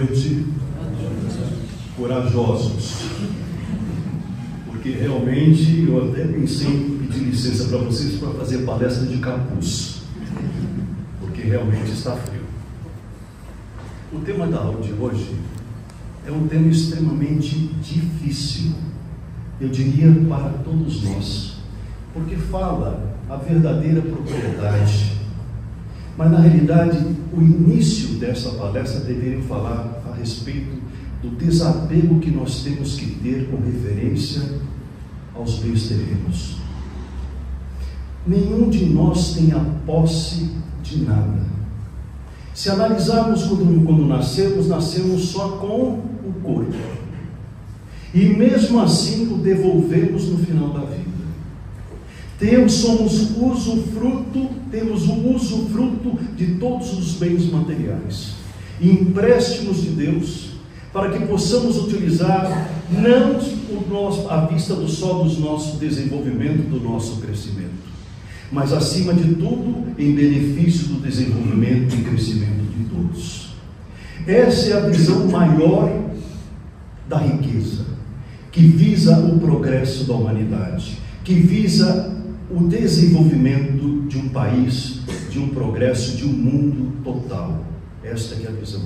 noite. Corajosos. Porque realmente eu até pensei em pedir licença para vocês para fazer palestra de capuz. Porque realmente está frio. O tema da aula de hoje é um tema extremamente difícil, eu diria para todos nós, porque fala a verdadeira propriedade. Mas na realidade, o início dessa palestra deveria falar a respeito do desapego que nós temos que ter com referência aos bens terrenos. Nenhum de nós tem a posse de nada. Se analisarmos quando nascemos só com o corpo. E mesmo assim o devolvemos no final da vida. Temos o usufruto de todos os bens materiais, empréstimos de Deus, para que possamos utilizar não à vista só do nosso desenvolvimento, do nosso crescimento, mas acima de tudo em benefício do desenvolvimento e crescimento de todos. Essa é a visão maior da riqueza, que visa o progresso da humanidade, que visa o desenvolvimento de um país, de um progresso, de um mundo total. Esta que é a visão.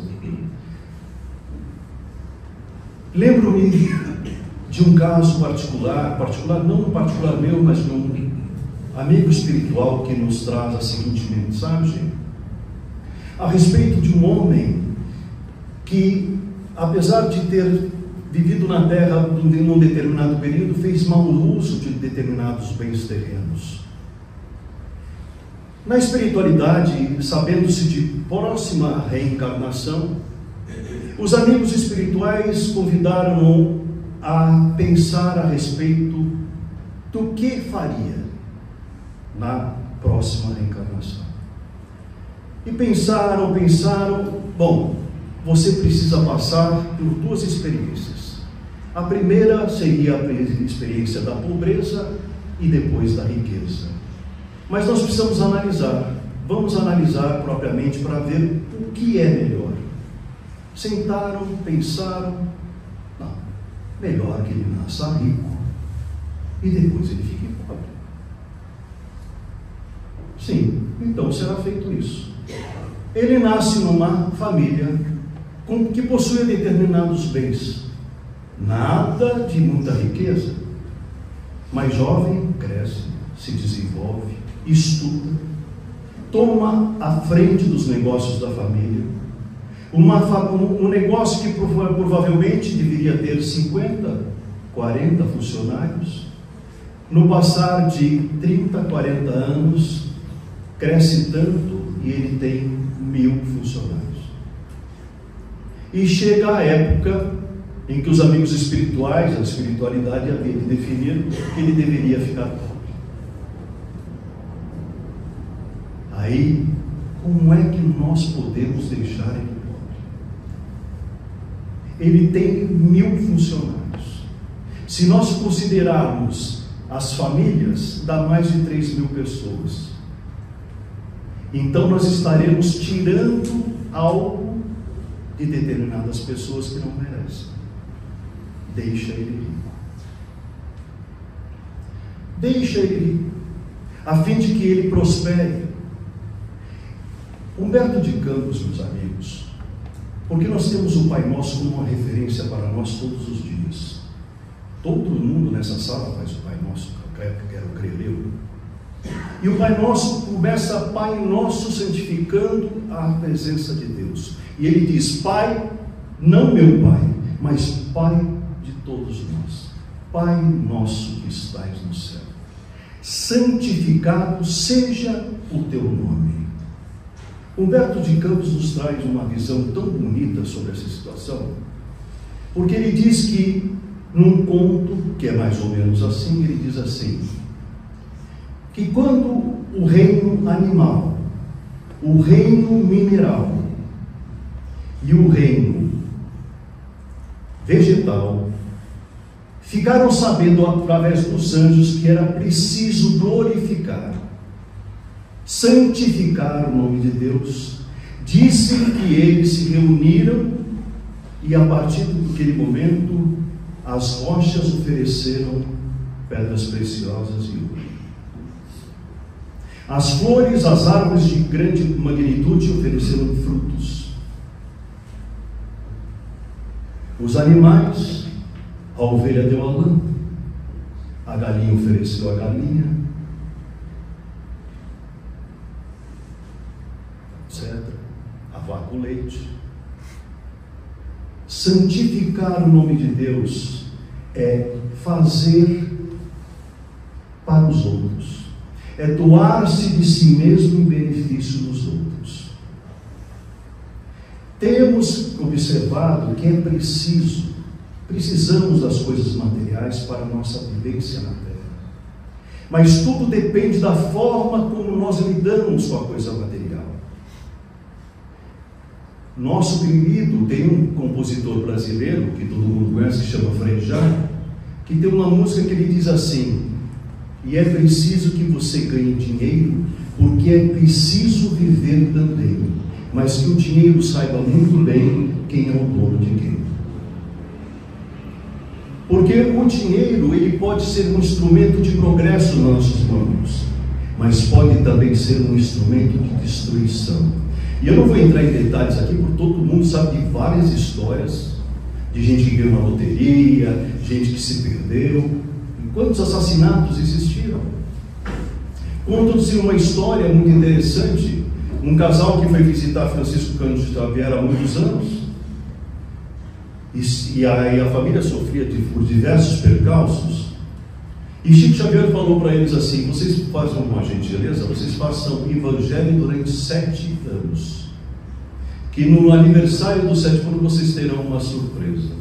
Lembro-me de um caso particular meu, mas de um amigo espiritual que nos traz a seguinte mensagem, a respeito de um homem que, apesar de ter vivido na terra num determinado período, fez mau uso de determinados bens terrenos. Na espiritualidade, sabendo-se de próxima reencarnação, os amigos espirituais convidaram-no a pensar a respeito do que faria na próxima reencarnação. E pensaram, bom, você precisa passar por duas experiências. A primeira seria a experiência da pobreza e depois da riqueza. Mas nós precisamos analisar, vamos analisar propriamente para ver o que é melhor. Sentaram, pensaram, não, melhor que ele nasça rico e depois ele fique pobre. Sim, então será feito isso. Ele nasce numa família que possui determinados bens, nada de muita riqueza, mas jovem, cresce, se desenvolve, estuda, toma a frente dos negócios da família, um negócio que provavelmente deveria ter 50, 40 funcionários, no passar de 30, 40 anos, cresce tanto e ele tem 1000 funcionários. E chega a época em que os amigos espirituais, a espiritualidade havia de definir que ele deveria ficar pobre. Aí, como é que nós podemos deixar ele pobre? Ele tem 1000 funcionários. Se nós considerarmos as famílias, dá mais de 3.000 pessoas. Então nós estaremos tirando algo de determinadas pessoas que não merecem. Deixa ele rico. Deixa ele rico, a fim de que ele prospere. Humberto de Campos, meus amigos, porque nós temos o Pai Nosso como uma referência para nós todos os dias. Todo mundo nessa sala faz o Pai Nosso, quero crer eu. E o Pai Nosso começa, Pai Nosso, santificando a presença de Deus. E ele diz, Pai, não meu Pai, mas Pai de todos nós. Pai Nosso que estais no céu, santificado seja o teu nome. Humberto de Campos nos traz uma visão tão bonita sobre essa situação, porque ele diz que, num conto, que é mais ou menos assim, ele diz assim, que quando o reino animal, o reino mineral e o reino vegetal ficaram sabendo através dos anjos que era preciso glorificar, santificar o nome de Deus, dizem que eles se reuniram E a partir daquele momento, as rochas ofereceram pedras preciosas e ouro. As flores, as árvores de grande magnitude ofereceram frutos. Os animais, a ovelha deu a lã, a galinha ofereceu a galinha, etc. A vaca o leite. Santificar o nome de Deus é fazer para os outros, é doar-se de si mesmo em benefício dos outros. Temos observado que é precisamos das coisas materiais para a nossa vivência na terra, mas tudo depende da forma como nós lidamos com a coisa material. Nosso querido, tem um compositor brasileiro, que todo mundo conhece, que chama Frejá, que tem uma música que ele diz assim: e é preciso que você ganhe dinheiro, porque é preciso viver também, mas que o dinheiro saiba muito bem quem é o dono de quem. Porque o dinheiro, ele pode ser um instrumento de progresso nas nossas mãos, mas pode também ser um instrumento de destruição. E eu não vou entrar em detalhes aqui, porque todo mundo sabe de várias histórias de gente que ganhou na loteria, gente que se perdeu. E quantos assassinatos existiram? Conto-lhes uma história muito interessante. Um casal que foi visitar Francisco Cândido Xavier há muitos anos, e aí a família sofria por diversos percalços, e Chico Xavier falou para eles assim: vocês façam uma gentileza, vocês façam evangelho durante 7 anos, que no aniversário do 7º ano vocês terão uma surpresa.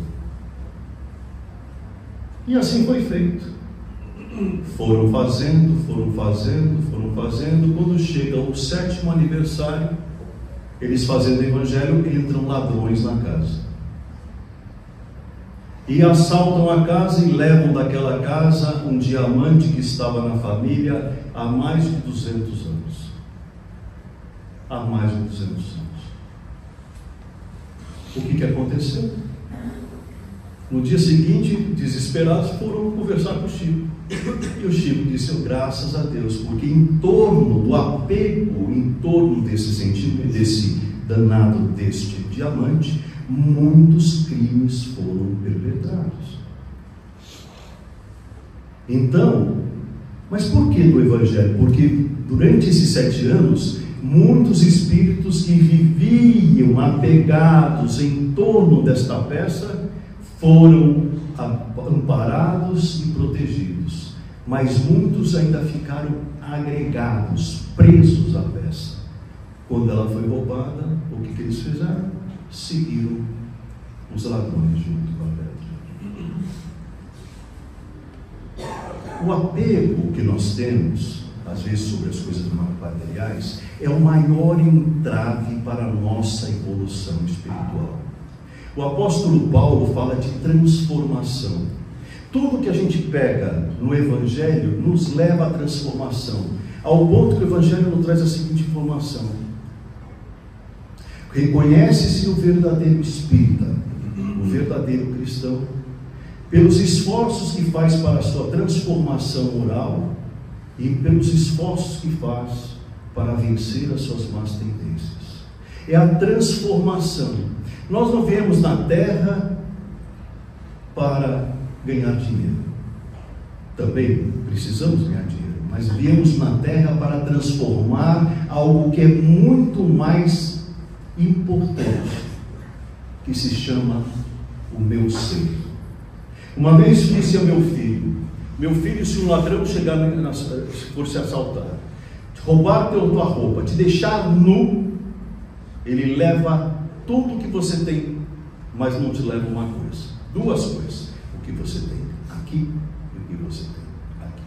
E assim foi feito. Foram fazendo. Quando chega o 7º aniversário, eles fazendo evangelho, entram ladrões na casa e assaltam a casa e levam daquela casa um diamante que estava na família há mais de 200 anos. Há mais de 200 anos. O que aconteceu? No dia seguinte, desesperados, foram conversar com o Chico. E o Chico disse: graças a Deus, porque em torno do apego, em torno desse sentimento, desse danado deste diamante, muitos crimes foram perpetrados. Então, mas por que do Evangelho? Porque durante esses 7 anos, muitos espíritos que viviam apegados em torno desta peça foram amparados e protegidos, mas muitos ainda ficaram agregados, presos à peça. Quando ela foi roubada, o que eles fizeram? Seguiram os ladrões junto com a pedra. O apego que nós temos, às vezes, sobre as coisas materiais, é o maior entrave para a nossa evolução espiritual. O apóstolo Paulo fala de transformação. Tudo que a gente pega no Evangelho nos leva à transformação, ao ponto que o Evangelho nos traz a seguinte informação: reconhece-se o verdadeiro espírita, o verdadeiro cristão, pelos esforços que faz para a sua transformação moral e pelos esforços que faz para vencer as suas más tendências. É a transformação. Nós não viemos na terra para ganhar dinheiro. Também precisamos ganhar dinheiro, mas viemos na terra para transformar algo que é muito mais importante, que se chama o meu ser. Uma vez disse ao meu filho, se um ladrão chegar, for se assaltar, roubar tua roupa, te deixar nu, ele leva tudo que você tem, mas não te leva uma coisa, 2 coisas: o que você tem aqui e o que você tem aqui.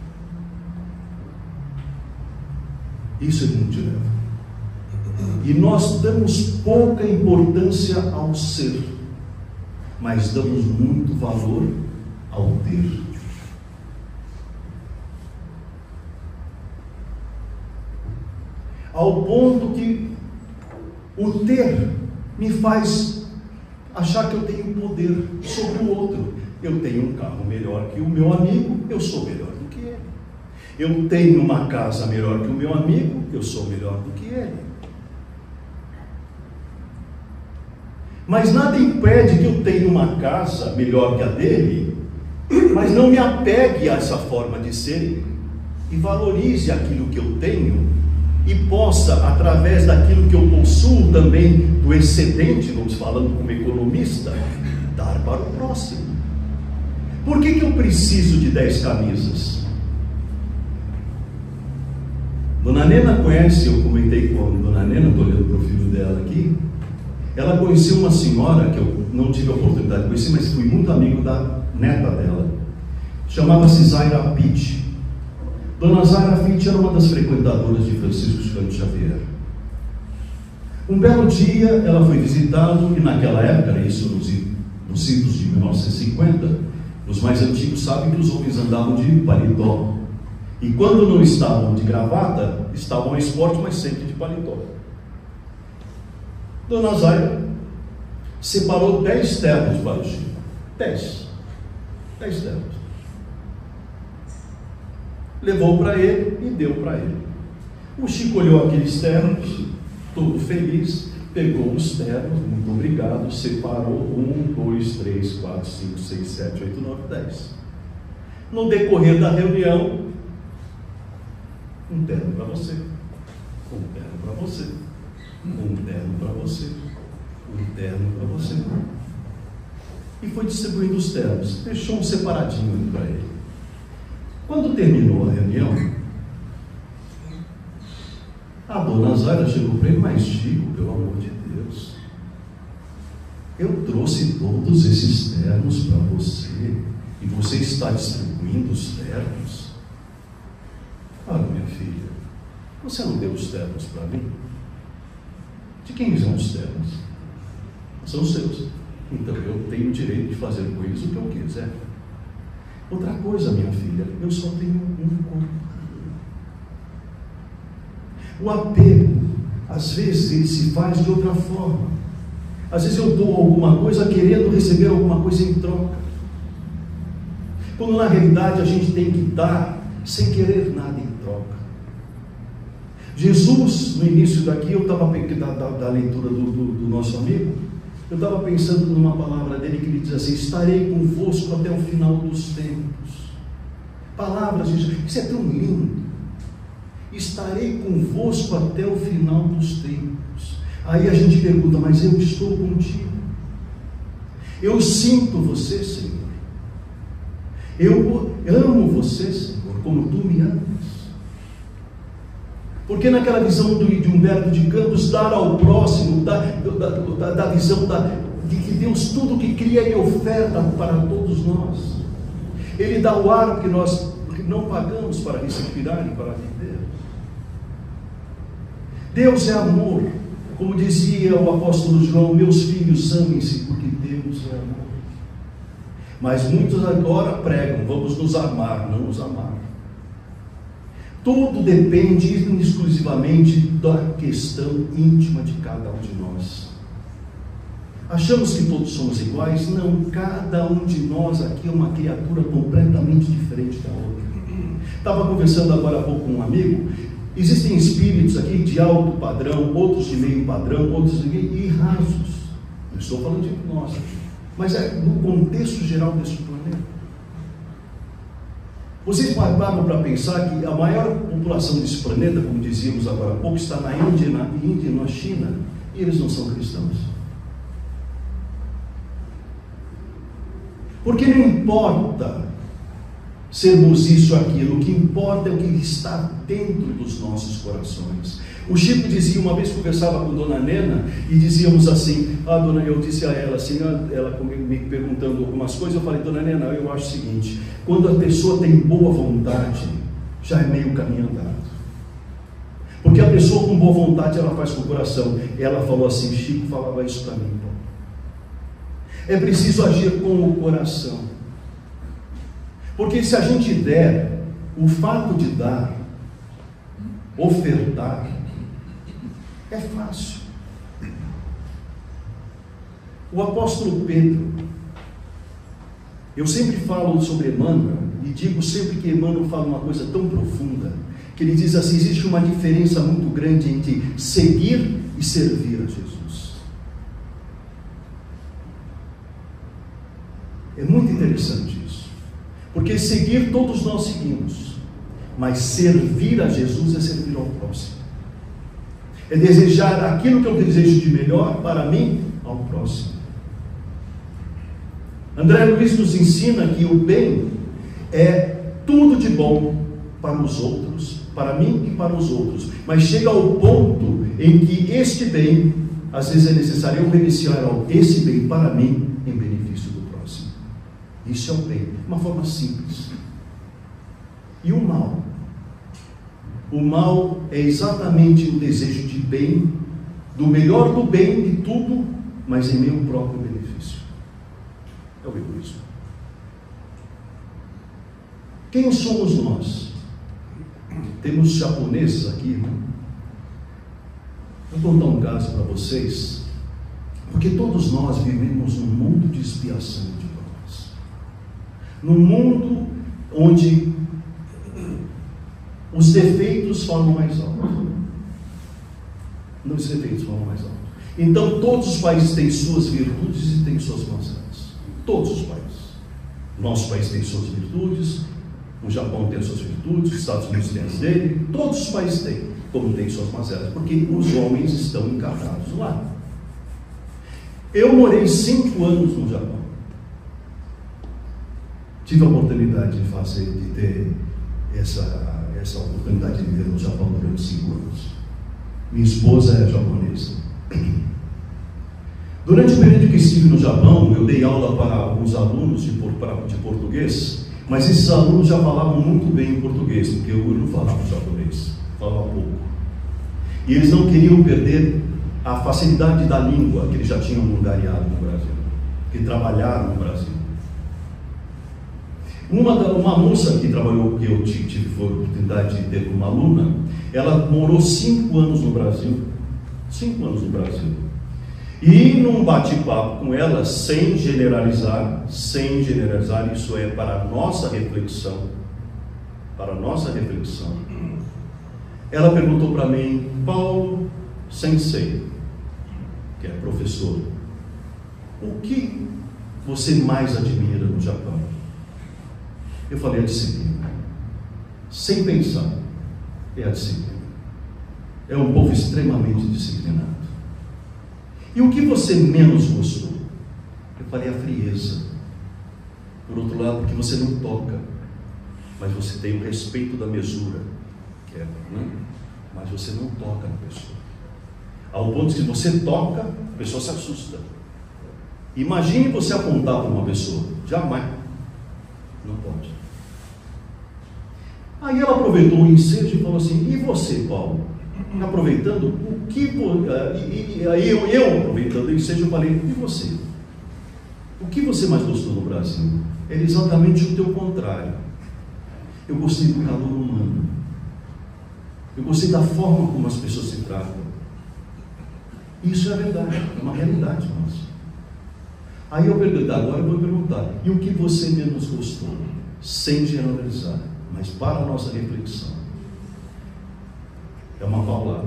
Isso ele não te leva. E nós damos pouca importância ao ser, mas damos muito valor ao ter. Ao ponto que o ter me faz achar que eu tenho poder sobre o outro. Eu tenho um carro melhor que o meu amigo, eu sou melhor do que ele. Eu tenho uma casa melhor que o meu amigo, eu sou melhor do que ele. Mas nada impede que eu tenha uma casa melhor que a dele, mas não me apegue a essa forma de ser e valorize aquilo que eu tenho e possa, através daquilo que eu possuo também, do excedente, vamos falando como economista, dar para o próximo. Por que eu preciso de 10 camisas? Dona Nena conhece, eu comentei com a Dona Nena, estou olhando para o filho dela aqui, ela conheceu uma senhora, que eu não tive a oportunidade de conhecer, mas fui muito amigo da neta dela, chamava-se Zaira Pitt. Dona Zaira Pitt era uma das frequentadoras de Francisco Cândido Xavier. Um belo dia, ela foi visitá-lo, e naquela época, isso nos idos de 1950, os mais antigos sabem que os homens andavam de paletó. E quando não estavam de gravata, estavam a esporte, mas sempre de paletó. Dona Zaira separou 10 ternos para o Chico. 10 ternos. Levou para ele e deu para ele. O Chico olhou aqueles ternos, todo feliz, pegou os ternos, muito obrigado, separou 1, 2, 3, 4, 5, 6, 7, 8, 9, 10. No decorrer da reunião, um terno para você, um terno para você, um terno para você, um terno para você. E foi distribuindo os ternos, deixou um separadinho para ele. Quando terminou a reunião, a Dona Zaira chegou para ele: mas Chico, pelo amor de Deus, eu trouxe todos esses ternos para você e você está distribuindo os ternos? Olha, minha filha, você não deu os ternos para mim? De quem são os ternos? São seus. Então eu tenho o direito de fazer com eles o que eu quiser. Outra coisa, minha filha, eu só tenho um corpo. O apego, às vezes, ele se faz de outra forma. Às vezes eu dou alguma coisa querendo receber alguma coisa em troca, quando na realidade a gente tem que dar sem querer nada em troca. Jesus, no início daqui, eu estava da leitura do nosso amigo, eu estava pensando numa palavra dele que ele diz assim: estarei convosco até o final dos tempos. Palavras de Jesus, isso é tão lindo. Estarei convosco até o final dos tempos. Aí a gente pergunta: mas eu estou contigo? Eu sinto você, Senhor. Eu amo você, Senhor, como tu me amas. Porque naquela visão de Humberto de Campos, dar ao próximo, da visão de que Deus tudo que cria Ele oferta para todos nós. Ele dá o ar que nós não pagamos para respirar e para viver. Deus é amor. Como dizia o apóstolo João: meus filhos, amem-se, porque Deus é amor. Mas muitos agora pregam: vamos nos amar, não nos amar. Tudo depende exclusivamente da questão íntima de cada um de nós. Achamos que todos somos iguais? Não, cada um de nós aqui é uma criatura completamente diferente da outra. Estava conversando agora há pouco com um amigo. Existem espíritos aqui de alto padrão, outros de meio padrão, outros de meio e rasos. Não estou falando de nós, mas é no contexto geral deste planeta. Vocês param para pensar que a maior população desse planeta, como dizíamos agora há pouco, está na Índia e na China, e eles não são cristãos. Porque não importa sermos isso ou aquilo, o que importa é o que está dentro dos nossos corações. O Chico dizia, uma vez conversava com Dona Nena, e dizíamos assim, eu disse a ela assim, ela me perguntando algumas coisas, eu falei: Dona Nena, eu acho o seguinte, quando a pessoa tem boa vontade, já é meio caminho andado. Porque a pessoa com boa vontade, ela faz com o coração. Ela falou assim, Chico falava isso para mim: é preciso agir com o coração. Porque se a gente der, o fato de dar, ofertar, é fácil. O apóstolo Pedro, eu sempre falo sobre Emmanuel e digo sempre que Emmanuel fala uma coisa tão profunda, que ele diz assim: existe uma diferença muito grande entre seguir e servir a Jesus. É muito interessante isso, porque seguir todos nós seguimos, mas servir a Jesus é servir ao próximo, é desejar aquilo que eu desejo de melhor para mim ao próximo. André Luiz nos ensina que o bem é tudo de bom para os outros, para mim e para os outros, mas chega ao ponto em que este bem, às vezes é necessário eu beneficiar esse bem para mim em benefício do próximo. Isso é o bem, uma forma simples. E o mal? O mal é exatamente o desejo de bem, do melhor do bem de tudo, mas em meu próprio benefício. É o egoísmo. Quem somos nós? Temos japoneses aqui, né? Vou contar um caso para vocês, porque todos nós vivemos num mundo de expiação de provas, num mundo onde os defeitos falam mais alto. Os defeitos falam mais alto. Então todos os países têm suas virtudes e têm suas mazelas. Todos os países. Nosso país tem suas virtudes, o Japão tem suas virtudes, os Estados Unidos têm as dele, todos os países têm, como têm suas mazelas, porque os homens estão encarnados lá. Eu morei 5 anos no Japão. Tive a oportunidade de ter essa oportunidade de viver no Japão durante 5 anos. Minha esposa é japonesa. Durante o período que estive no Japão, eu dei aula para alguns alunos de português, mas esses alunos já falavam muito bem em português, porque eu não falava japonês, falava pouco. E eles não queriam perder a facilidade da língua que eles já tinham lugareado no Brasil, que trabalharam no Brasil. Uma moça que trabalhou, que eu tive a oportunidade de ter como aluna, ela morou 5 anos no Brasil. 5 anos no Brasil. E num bate-papo com ela, sem generalizar, isso é para a nossa reflexão, ela perguntou para mim: Paulo Sensei, que é professor, o que você mais admira no Japão? Eu falei: a disciplina. Sem pensar, é a disciplina. É um povo extremamente disciplinado. E o que você menos gostou? Eu falei: a frieza. Por outro lado, porque você não toca, mas você tem o respeito da mesura, que é, né? Mas você não toca na pessoa. Ao ponto que você toca, a pessoa se assusta. Imagine você apontar para uma pessoa. Jamais. Não pode. Aí ela aproveitou o ensejo e falou assim: e você, Paulo? Aproveitando, o que... E aí eu aproveitando o ensejo, eu falei: e você? O que você mais gostou no Brasil? Era exatamente o teu contrário. Eu gostei do calor humano. Eu gostei da forma como as pessoas se tratam. Isso é verdade, é uma realidade nossa. Aí eu perguntei: agora eu vou perguntar: e o que você menos gostou? Sem generalizar, mas para a nossa reflexão. É uma palavra: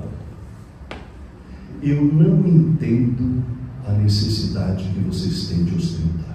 eu não entendo a necessidade que vocês têm de ostentar.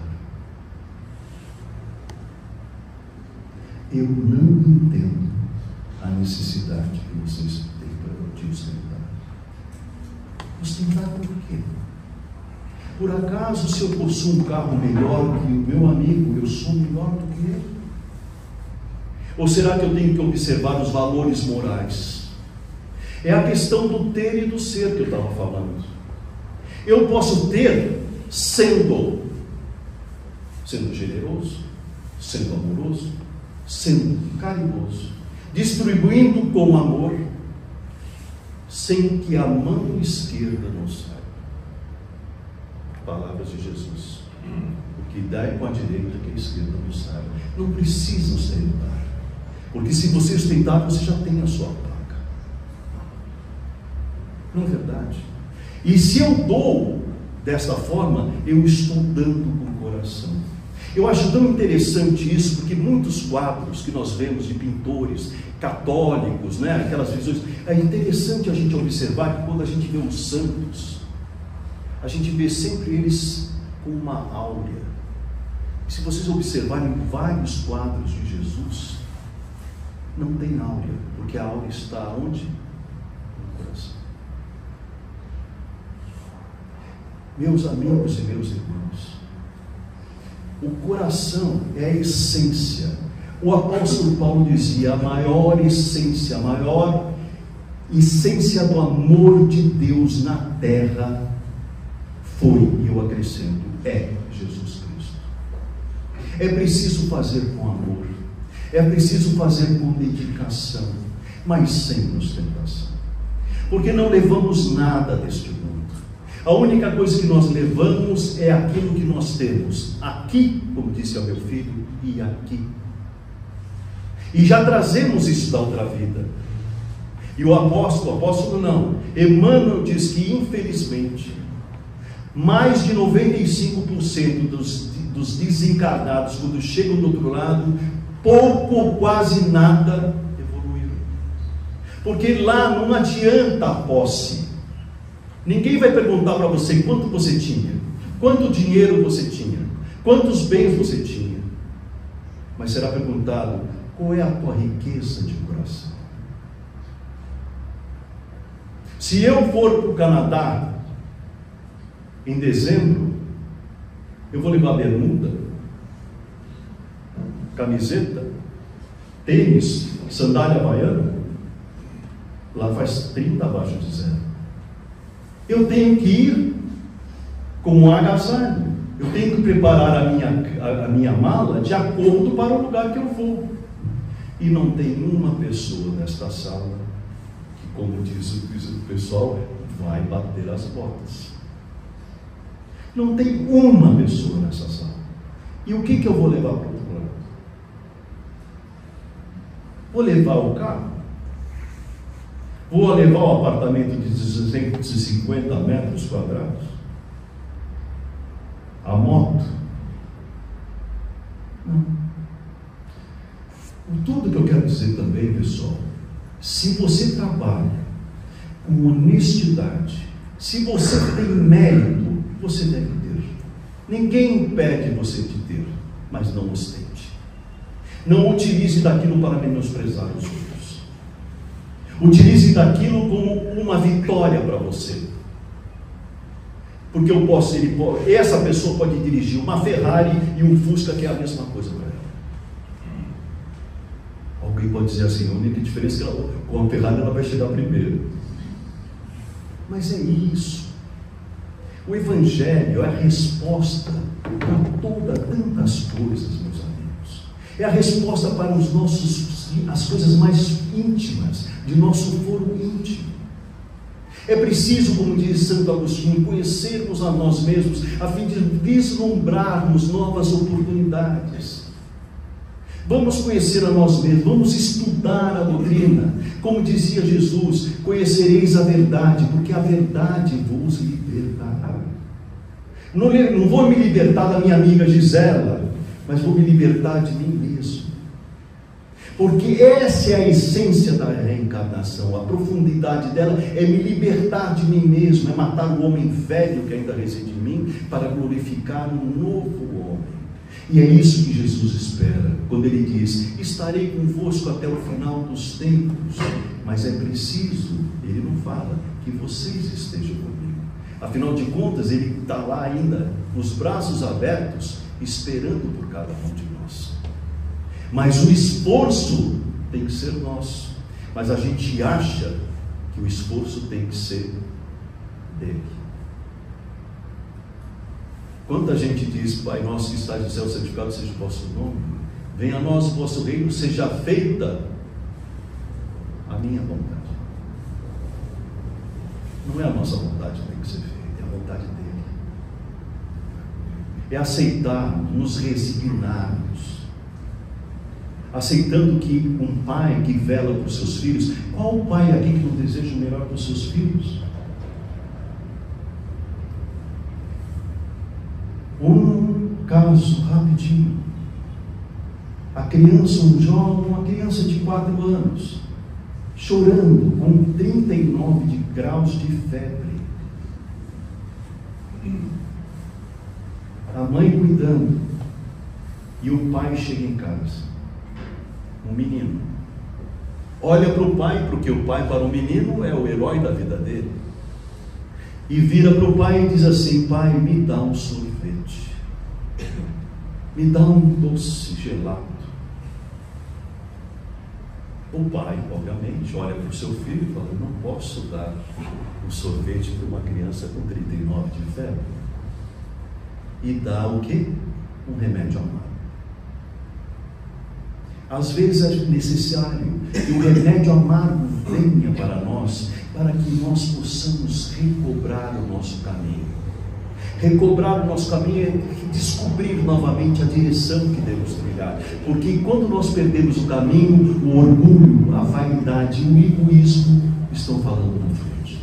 Eu não entendo a necessidade que vocês têm de ostentar. Ostentar por quê? Por acaso, se eu possuo um carro melhor que o meu amigo, eu sou melhor do que ele? Ou será que eu tenho que observar os valores morais? É a questão do ter e do ser que eu estava falando. Eu posso ter sendo generoso, sendo amoroso, sendo carinhoso, distribuindo com amor, sem que a mão esquerda não saiba. Palavras de Jesus: o que dá é com a direita, que a esquerda não saiba. Não precisa ostentar, porque se você ostentar, você já tem a sua paga. Não é verdade? E se eu dou Desta forma, eu estou dando com o coração. Eu acho tão interessante isso, porque muitos quadros que nós vemos de pintores católicos, né, aquelas visões, é interessante a gente observar que quando a gente vê os santos, a gente vê sempre eles com uma áurea. E se vocês observarem vários quadros de Jesus, não tem áurea, porque a áurea está onde? No coração. Meus amigos e meus irmãos, o coração é a essência. O apóstolo Paulo dizia: a maior essência do amor de Deus na terra foi, e eu acrescento, é Jesus Cristo. É preciso fazer com amor, é preciso fazer com dedicação, mas sem ostentação, porque não levamos nada deste mundo. A única coisa que nós levamos é aquilo que nós temos aqui, como disse ao meu filho, e aqui. E já trazemos isso da outra vida. E o apóstolo não, Emmanuel diz que infelizmente mais de 95% dos desencarnados, quando chegam do outro lado, pouco ou quase nada evoluíram. Porque lá não adianta a posse. Ninguém vai perguntar para você quanto você tinha, quanto dinheiro você tinha, quantos bens você tinha, mas será perguntado: qual é a tua riqueza de coração? Se eu for para o Canadá em dezembro, eu vou levar bermuda, camiseta, tênis, sandália havaiana. Lá faz 30 abaixo de zero. Eu tenho que ir com um agasalho. Eu tenho que preparar a minha mala de acordo para o lugar que eu vou. E não tem uma pessoa nesta sala que, como diz o pessoal, vai bater as botas. Não tem uma pessoa nessa sala. E o que eu vou levar para o outro lado? Vou levar o carro? Vou levar um apartamento de 250 metros quadrados? A moto? Não. Tudo que eu quero dizer também, pessoal, se você trabalha com honestidade, se você tem mérito, você deve ter. Ninguém impede você de ter, mas não ostente. Não utilize daquilo para menosprezar os outros. Utilize daquilo como uma vitória para você. Porque essa pessoa pode dirigir uma Ferrari e um Fusca, que é a mesma coisa para ela. Alguém pode dizer assim: a única diferença é que com a Ferrari ela vai chegar primeiro. Mas é isso. O Evangelho é a resposta para tantas coisas, meus amigos. É a resposta para as coisas mais íntimas de nosso foro íntimo. É preciso, como diz Santo Agostinho, conhecermos a nós mesmos, a fim de vislumbrarmos novas oportunidades. Vamos conhecer a nós mesmos, vamos estudar a doutrina. Como dizia Jesus: conhecereis a verdade, porque a verdade vos libertará. Não vou me libertar da minha amiga Gisela, mas vou me libertar de mim mesmo. Porque essa é a essência da reencarnação. A profundidade dela é me libertar de mim mesmo, é matar o homem velho que ainda reside em mim, para glorificar um novo homem. E é isso que Jesus espera, quando ele diz: estarei convosco até o final dos tempos. Mas é preciso, ele não fala, que vocês estejam comigo. Afinal de contas, ele está lá ainda, os braços abertos, esperando por cada um de nós. Mas o esforço tem que ser nosso. Mas a gente acha que o esforço tem que ser dele. Quanta gente diz: Pai nosso que estás no céu, santificado seja o vosso nome, venha a nós o vosso reino, seja feita a minha vontade. Não é a nossa vontade que tem que ser feita, é a vontade dele. É aceitarmos, nos resignarmos, aceitando que um pai que vela por seus filhos, qual o pai aqui que não deseja o melhor para os seus filhos? Um caso rapidinho. A criança, uma criança de 4 anos, chorando com 39 graus de febre. A mãe cuidando. E o pai chega em casa. Um menino. Olha para o pai, porque o pai para o menino é o herói da vida dele. E vira para o pai e diz assim: pai, me dá um sorvete. Me dá um doce gelado. O pai, obviamente, olha para o seu filho e fala: não posso dar um sorvete para uma criança com 39 de febre. E dá o quê? Um remédio amargo. Às vezes é necessário que o remédio amargo venha para nós, para que nós possamos recobrar o nosso caminho. Recobrar o nosso caminho é descobrir novamente a direção que devemos trilhar. Porque quando nós perdemos o caminho, o orgulho, a vaidade e o egoísmo estão falando na frente.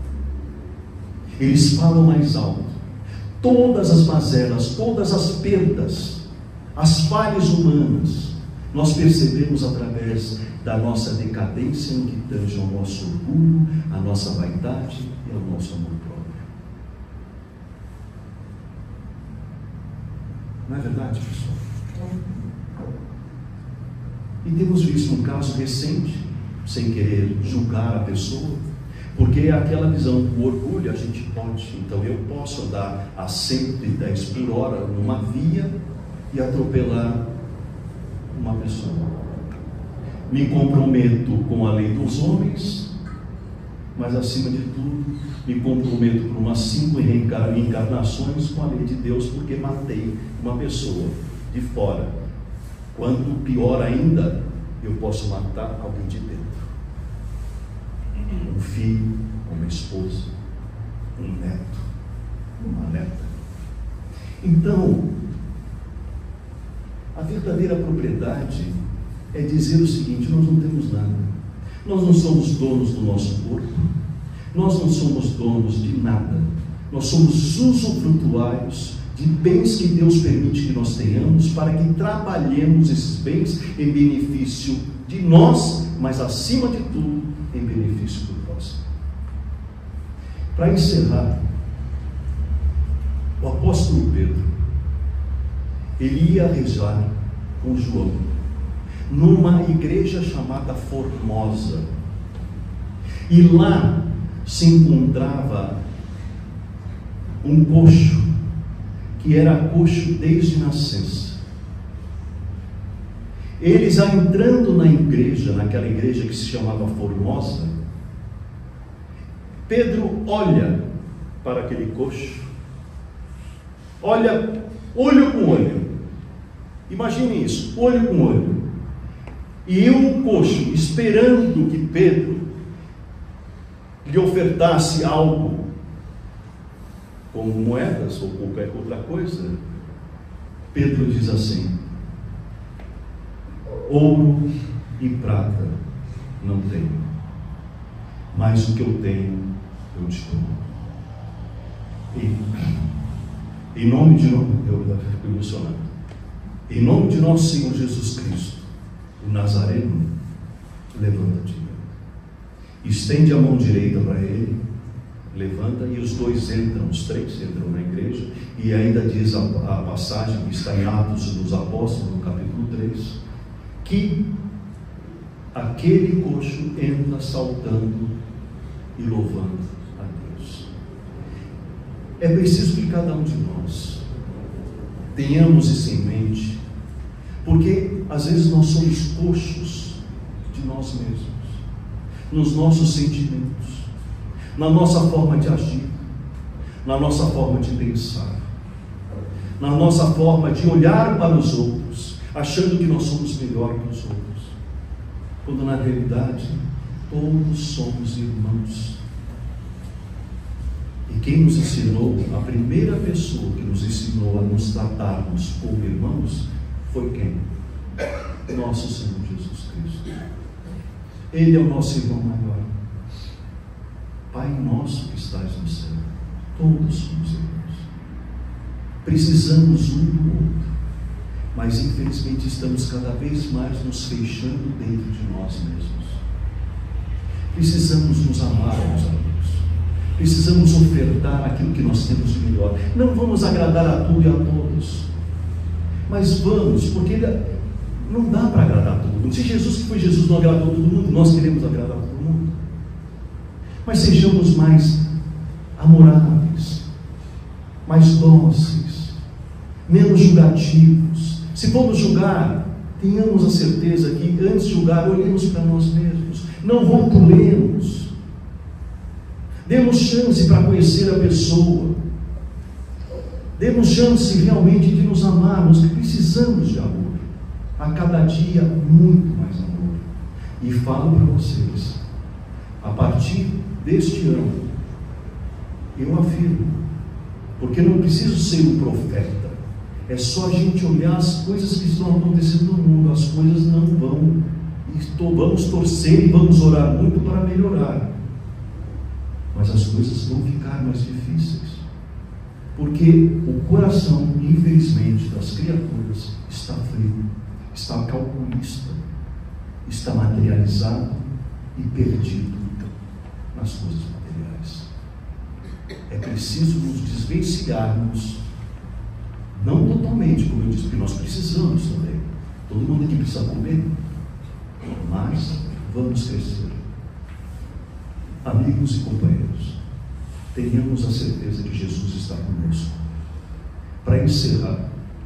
Eles falam mais alto. Todas as mazelas, todas as perdas, as falhas humanas, nós percebemos através da nossa decadência no que tange ao nosso orgulho, a nossa vaidade e ao nosso amor próprio. Não é verdade, pessoal? E temos visto um caso recente, sem querer julgar a pessoa, porque é aquela visão, o orgulho a gente pode, então eu posso andar a 110 por hora numa via e atropelar uma pessoa. Me comprometo com a lei dos homens, mas acima de tudo, me comprometo por umas 5 reencarnações com a lei de Deus, porque matei uma pessoa de fora. Quando pior ainda, eu posso matar alguém de dentro. Um filho, uma esposa, um neto, uma neta. Então, a verdadeira propriedade é dizer o seguinte: nós não temos nada. Nós não somos donos do nosso corpo. Nós não somos donos de nada. Nós somos usufrutuários de bens que Deus permite que nós tenhamos, para que trabalhemos esses bens em benefício de nós, mas acima de tudo, em benefício do próximo. Para encerrar, o apóstolo Pedro, ele ia rezar com João numa igreja chamada Formosa, e lá se encontrava um coxo, que era coxo desde nascença. Eles, entrando na igreja, naquela igreja que se chamava Formosa, Pedro olha para aquele coxo, olha olho com olho, imagine isso, olho com olho, e o coxo esperando que Pedro lhe ofertasse algo, como moedas ou qualquer outra coisa. Pedro diz assim: ouro e prata não tenho, mas o que eu tenho eu te dou. Em nome de nosso Senhor Jesus Cristo, o Nazareno, levanta-te, estende a mão direita para ele, levanta, e os dois entram, os 3 entram na igreja, e ainda diz a passagem que está em Atos dos Apóstolos, no capítulo 3, que aquele coxo entra saltando e louvando a Deus. É preciso que cada um de nós tenhamos isso em mente, porque às vezes nós somos coxos de nós mesmos, nos nossos sentimentos, na nossa forma de agir, na nossa forma de pensar, na nossa forma de olhar para os outros, achando que nós somos melhor que os outros, quando na realidade todos somos irmãos. E quem nos ensinou, a primeira pessoa que nos ensinou a nos tratarmos como irmãos, foi quem? Nosso Senhor Jesus Cristo. Ele é o nosso irmão maior. Pai nosso que estás no céu, todos somos irmãos. Precisamos um do outro, mas infelizmente estamos cada vez mais nos fechando dentro de nós mesmos. Precisamos nos amar, meus amigos. Precisamos ofertar aquilo que nós temos de melhor. Não vamos agradar a tudo e a todos, mas vamos, porque não dá para agradar a todo mundo. Se Jesus, que foi Jesus, não agradou todo mundo, nós queremos agradar a todo mundo. Mas sejamos mais amoráveis, mais dóceis, menos julgativos. Se formos julgar, tenhamos a certeza que antes de julgar, olhemos para nós mesmos, não rotulemos, demos chance para conhecer a pessoa, demos chance realmente de nos amarmos, que precisamos de amor, a cada dia muito mais amor. E falo para vocês, a partir deste ano, eu afirmo, porque não preciso ser um profeta, é só a gente olhar as coisas que estão acontecendo no mundo. As coisas não vão, vamos torcer e vamos orar muito para melhorar, mas as coisas vão ficar mais difíceis, porque o coração, infelizmente, das criaturas está frio, está calculista, está materializado e perdido nas coisas materiais. É preciso nos desvencilharmos, não totalmente, como eu disse, porque nós precisamos também. Todo mundo aqui precisa comer, mas vamos crescer. Amigos e companheiros, tenhamos a certeza que Jesus está conosco. Para encerrar,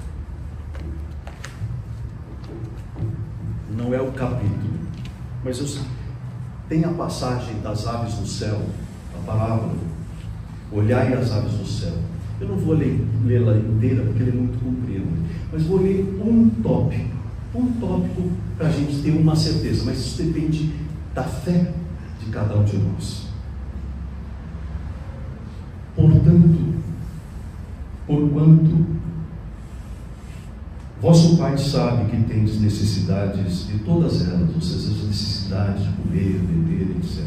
não é o capítulo, mas tem a passagem das aves do céu, a palavra, olhai as aves do céu. Eu não vou lê-la inteira, porque ele é muito comprido, mas vou ler um tópico para a gente ter uma certeza, mas isso depende da fé de cada um de nós. Porquanto vosso Pai sabe que tendes necessidades de todas elas, ou seja, as necessidades de comer, beber, etc.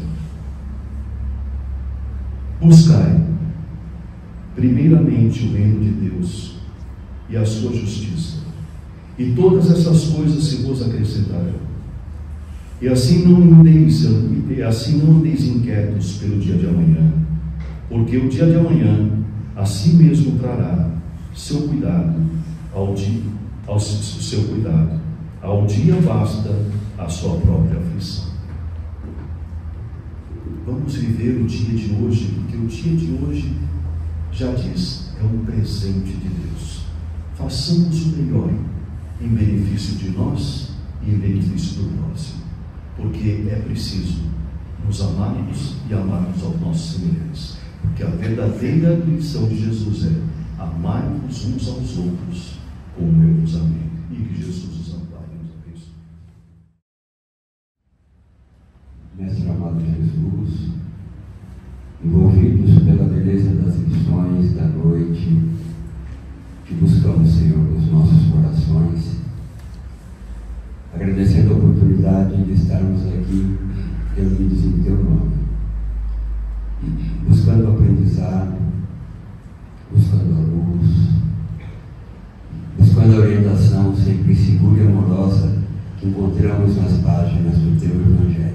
Buscai primeiramente o reino de Deus e a sua justiça, e todas essas coisas se vos acrescentarão. E assim não andeis inquietos pelo dia de amanhã, porque o dia de amanhã a si mesmo trará seu cuidado. Ao dia basta a sua própria aflição. Vamos viver o dia de hoje, porque o dia de hoje, já diz, é um presente de Deus. Façamos o melhor em benefício de nós e em benefício do próximo, porque é preciso nos amarmos e amarmos aos nossos semelhantes, porque a verdadeira lição de Jesus é: amai-vos uns aos outros como eu vos amei. E que Jesus os ampare e nos abençoe. Mestre amado Jesus, envolvidos pela beleza das lições da noite, que buscamos, Senhor, nos nossos corações, agradecendo a oportunidade de estarmos aqui reunidos em Teu nome, buscando aprendizado, buscando a luz, buscando a orientação sempre segura e amorosa que encontramos nas páginas do Teu Evangelho.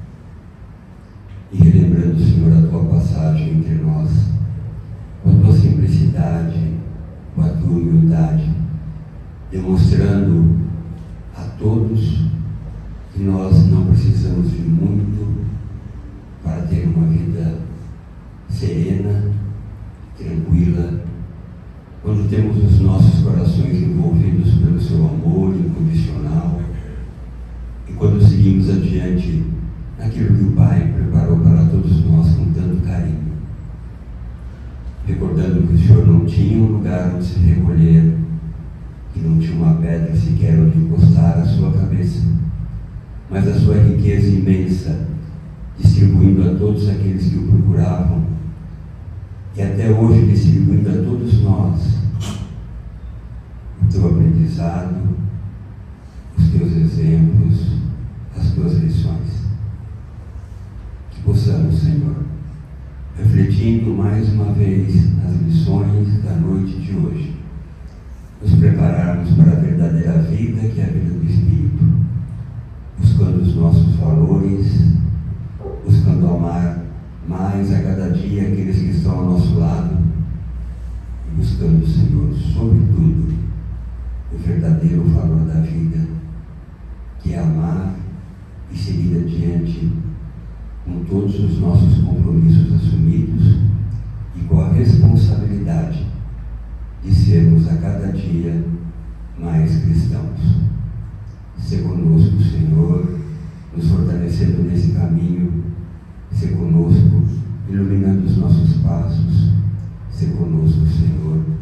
E relembrando, Senhor, a Tua passagem entre nós, com a Tua simplicidade, com a Tua humildade, demonstrando a todos que nós não precisamos de muito para ter uma vida serena, tranquila, quando temos os nossos corações envolvidos pelo Seu amor incondicional, e quando seguimos adiante naquilo que o Pai preparou para todos nós com tanto carinho, recordando que o Senhor não tinha um lugar onde se recolher, que não tinha uma pedra sequer onde encostar a sua cabeça, mas a sua riqueza imensa, distribuindo a todos aqueles que o procuravam, e até hoje distribuindo a todos nós o Teu aprendizado, os Teus exemplos, as Tuas lições. Que possamos, Senhor, refletindo mais uma vez nas lições da noite de hoje, desejando, Senhor, sobretudo, o verdadeiro valor da vida, que é amar e seguir adiante com todos os nossos compromissos assumidos e com a responsabilidade de sermos a cada dia mais cristãos. Ser conosco, Senhor, nos fortalecendo nesse caminho, ser conosco, iluminando os nossos passos, ser conosco, Senhor,